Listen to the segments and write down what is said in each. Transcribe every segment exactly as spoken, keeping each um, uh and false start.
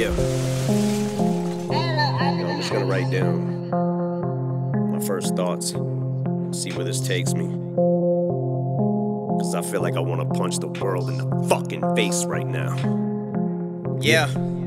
Yeah. I'm just gonna write down my first thoughts, see where this takes me. Cause I feel like I wanna punch the world in the fucking face right now. Yeah.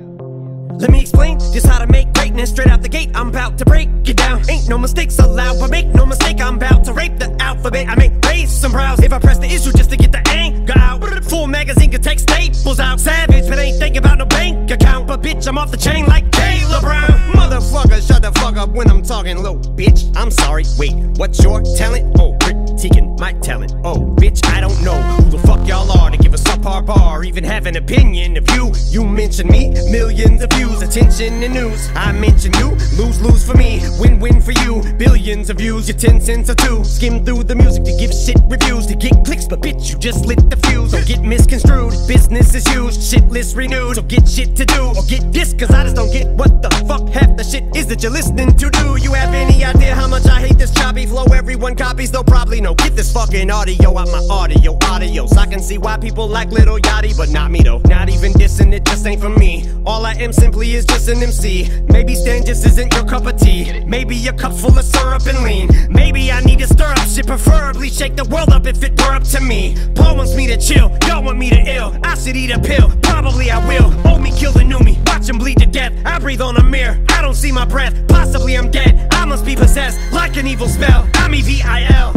Let me explain just how to make greatness. Straight out the gate, I'm about to break it down. Ain't no mistakes allowed, but make no mistake, I'm about to rape the alphabet. I make raise some brows if I press the issue just to get the anger out. Full magazine can take staples out. Savage, but ain't thinking about no bank account. But bitch, I'm off the chain like Taylor Brown. Motherfucker, shut the fuck up when I'm talking low. Bitch, I'm sorry, wait, what's your talent? Oh, critiquing my talent. Oh, bitch, I don't know who the fuck y'all are to give a subpar bar, even have an opinion of you. You mention me, millions of views, attention and news. I mention you, lose, lose for me, win, win for you. Billions of views, your ten cents or two. Skim through the music to give shit reviews, to get clicks, but bitch, you just lit the fuse. Don't get misconstrued, business is used, shit list renewed. So get shit to do, or get this, cause I just don't get what the fuck half the shit is that you're listening to. Do you have any idea how much I hate this choppy flow? Everyone copies, they'll probably know. Get this fucking audio out my audio, audios. I can see why people like Lil Yachty, but not me though. Not even dissing, it just ain't for me. All I am simply is just an M C. Maybe Stan just isn't your cup of tea. Maybe your cup's full of syrup and lean. Maybe I need to stir up shit, preferably shake the world up if it were up to me. Paul wants me to chill, y'all want me to ill. I should eat a pill, probably I will. Old me kill the new me, watch him bleed to death. I breathe on a mirror, I don't see my breath. Possibly I'm dead, I must be possessed like an evil spell. I'm E V I L.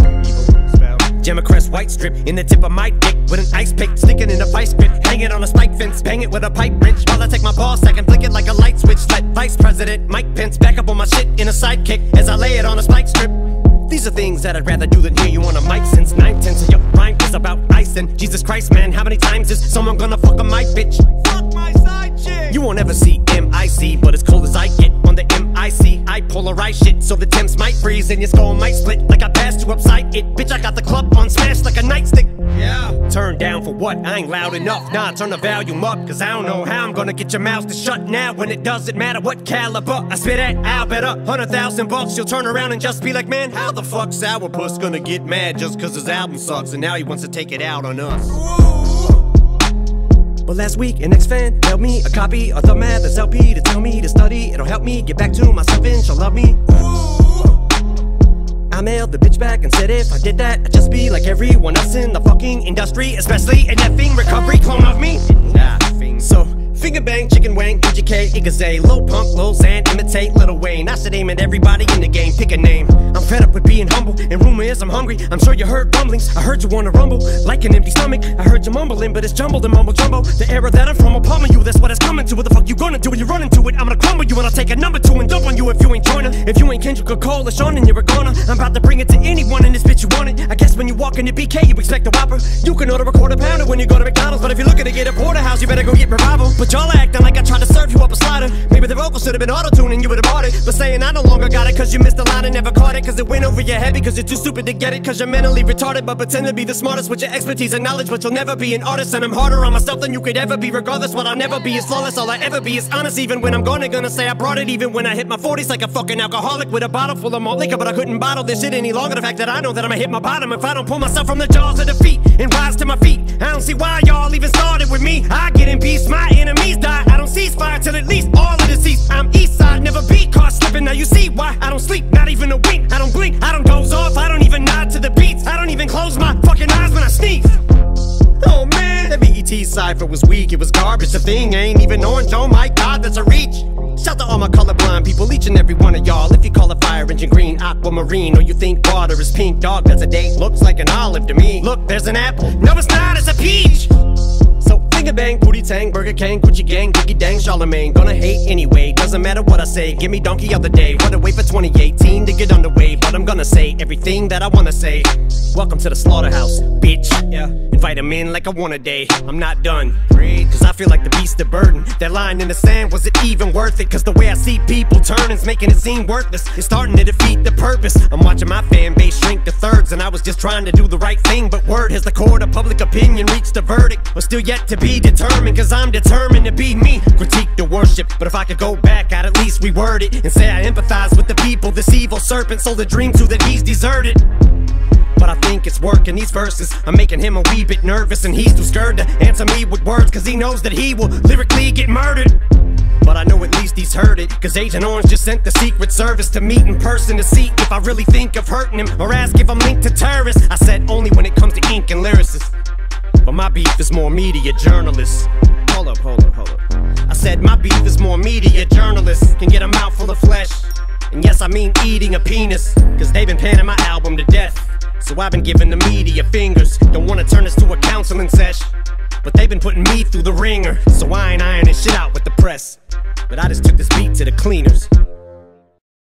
Gemma Crest white strip in the tip of my dick with an ice pick, sticking in a vice grip, hanging on a spike fence, bang it with a pipe wrench while I take my ball sack and flick it like a light switch. Let Vice President Mike Pence back up on my shit in a sidekick as I lay it on a spike strip. These are things that I'd rather do than hear you on a mic since nine tenths of your rhyme is about ice. And Jesus Christ, man, how many times is someone gonna fuck on my bitch? Fuck my side chick. You won't ever see M I C, but as cold as I get on the M I C, I polarize shit so the temps might freeze and your skull might split like I passed you upside it. Bitch, I got the club on smash like a nightstick. Yeah. Turn down for what? I ain't loud enough. Nah, turn the volume up, cause I don't know how I'm gonna get your mouth to shut now when it doesn't matter what caliber I spit at. I'll bet a hundred thousand bucks you'll turn around and just be like, man, how the fuck Sourpuss gonna get mad just cause his album sucks and now he wants to take it out on us? But last week an ex-fan mailed me a copy of the Mathers L P to tell me to study. It'll help me get back to myself and she'll love me. I mailed the bitch back and said if I did that I'd just be like everyone else in the fucking industry, especially an effing recovery clone of me. So finger bang, chicken wang, P G K, Igazay, Lil Pump, Lil Xan, imitate Lil Wayne. I should aim at everybody in the game, pick a name. I'm fed up with being humble, and rumor is I'm hungry. I'm sure you heard rumblings, I heard you wanna rumble like an empty stomach. I heard you mumbling, but it's jumbled and mumble jumbo. The era that I'm from will pummel you, that's what it's coming to. What the fuck you gonna do when you run into it? I'm gonna crumble you and I'll take a number two and dump on you if you ain't joiner. If you ain't Kendrick or Cole or Sean, then you're a goner. I'm about to bring it to anyone in this bitch you want it. I guess when you walk into B K you expect a Whopper. You can order a quarter pounder when you go to McDonald's, but if you're looking to get a porterhouse you better go get Revival. But y'all acting like I tried to serve you up a slider. Maybe the vocals should have been auto-tuned and you would've bought it. But saying I no longer got it cause you missed the line and never caught it, cause it went over your head because you're too stupid to get it, cause you're mentally retarded but pretend to be the smartest with your expertise and knowledge, but you'll never be an artist. And I'm harder on myself than you could ever be. Regardless, what I'll never be is flawless. All I ever be is honest, even when I'm gonna gonna say I brought it. Even when I hit my forties like a fucking alcoholic with a bottle full of malt liquor, but I couldn't bottle this shit any longer. The fact that I know that I'ma hit my bottom if I don't pull myself from the jaws of defeat and rise to my feet. I don't see why y'all even started with me. I get in peace, my enemies die. I don't cease fire till at least all of the seats. I'm east side, never be caught slipping. Now you see why I don't sleep, not even a wink. I don't blink, I don't doze off, I don't even nod to the beats. I don't even close my fucking eyes when I sneeze. Oh man, that B E T cipher was weak, it was garbage. The thing ain't even orange, oh my god, that's a reach. Shout to all my colorblind people, each and every one of y'all. If you call a fire engine green, aquamarine, or you think water is pink, dog, that's a date. Looks like an olive to me. Look, there's an apple. No, it's not, it's a peach. So finger bang, booty tang, Burger King, Gucci gang, Biggie dang, Charlemagne. Gonna hate anyway, doesn't matter what I say. Give me donkey of the day. Wanna wait for twenty eighteen to get underway, but I'm gonna say everything that I wanna say. Welcome to the slaughterhouse, bitch. Yeah, invite him in like I want a day. I'm not done, cause I feel like the beast of burden. That line in the sand, was it even worth it? Cause the way I see people turning's making it seem worthless. It's starting to defeat the purpose. I'm watching my fan base shrink to thirds, and I was just trying to do the right thing. But word has the court of public opinion reached a verdict, but still yet to be determined, cause I'm determined to be me. Critique the worship, but if I could go back I'd at least reword it and say I empathize with the people this evil serpent sold a dream to that he's deserted. But I think it's working, these verses are making him a wee bit nervous, and he's too scared to answer me with words, cause he knows that he will lyrically get murdered. but I know at least he's heard it, cause Agent Orange just sent the Secret Service to meet in person to see if I really think of hurting him, or ask if I'm linked to terrorists. I said only when it comes to ink and lyricists, but my beef is more media journalists. Hold up, hold up, hold up. I said my beef is more media journalists can get a mouthful of flesh, and yes, I mean eating a penis, cause they've been panning my album to death. So I've been giving the media fingers. Don't wanna turn this to a counseling sesh, but they've been putting me through the ringer, so I ain't ironing shit out with the press. But I just took this beat to the cleaners.